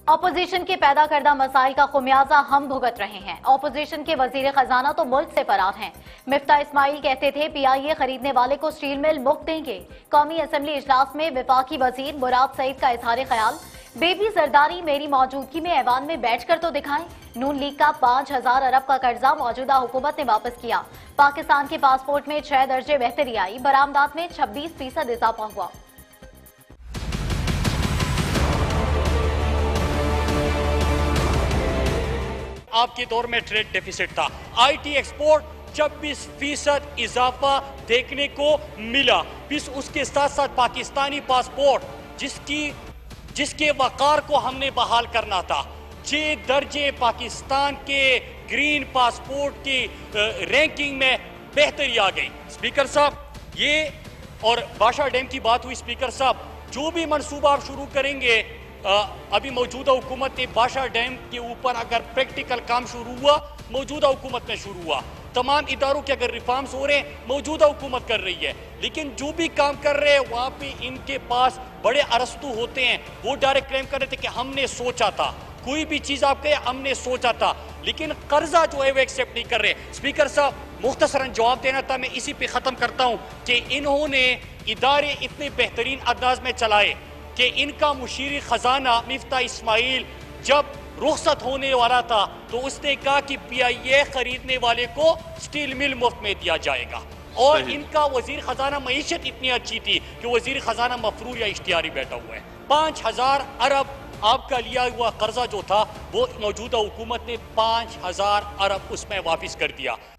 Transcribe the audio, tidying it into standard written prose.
Opposition के पैदा करदा मसाइल का खुमियाजा हम भुगत रहे हैं। ऑपोजिशन के वजीर खजाना तो मुल्क से फरार हैं। मिफ्ता इस्माइल कहते थे PIA खरीदने वाले को स्टील मिल मुफ्त देंगे। कौमी असम्बली इजलास में वफाकी वजीर मुराद सईद का इजहार ख्याल। बेबी जरदारी मेरी मौजूदगी में ऐवान में बैठ कर तो दिखाएं। नून लीग का 5000 अरब का कर्जा मौजूदा हुकूमत ने वापस किया। पाकिस्तान के पासपोर्ट में 6 दर्जे बेहतरी आई। बरामदात में 26% इजाफा हुआ। आपके दौर में ट्रेड डेफिसिट था। IT एक्सपोर्ट 26% इजाफा देखने को मिला। फिर उसके साथ साथ पाकिस्तानी पासपोर्ट जिसके वकार को हमने बहाल करना था, 6 दर्जे पाकिस्तान के ग्रीन पासपोर्ट की रैंकिंग में बेहतरी आ गई। स्पीकर साहब, ये और बाशा डैम की बात हुई। स्पीकर साहब, जो भी मनसूबा आप शुरू करेंगे, अभी मौजूदा हुकूमत ने बाशा डैम के ऊपर अगर प्रैक्टिकल काम शुरू हुआ, मौजूदा हुकूमत में शुरू हुआ। तमाम इदारों के अगर रिफॉर्म्स हो रहे हैं, मौजूदा हुकूमत कर रही है। लेकिन जो भी काम कर रहे हैं वहाँ पे इनके पास बड़े अरस्तू होते हैं। वो डायरेक्ट क्लेम कर रहे थे कि हमने सोचा था, कोई भी चीज़ आप कहे हमने सोचा था, लेकिन कर्जा जो है वो एक्सेप्ट नहीं कर रहे। स्पीकर साहब, मुख्तसरन जवाब देना था। मैं इसी पे ख़त्म करता हूँ कि इन्होंने इदारे इतने बेहतरीन अंदाज में चलाए कि इनका मुशीर खजाना मिफ्ता इस्माइल जब रुखसत होने वाला था तो उसने कहा कि PIA खरीदने वाले को स्टील मिल मुफ्त में दिया जाएगा। और इनका वजीर खजाना मईशत इतनी अच्छी थी कि वजीर खजाना मफरूर या इश्तिहारी बैठा हुआ है। 5000 अरब आपका लिया हुआ कर्जा जो था वो मौजूदा हुकूमत ने 5000 अरब उसमें वापिस कर दिया।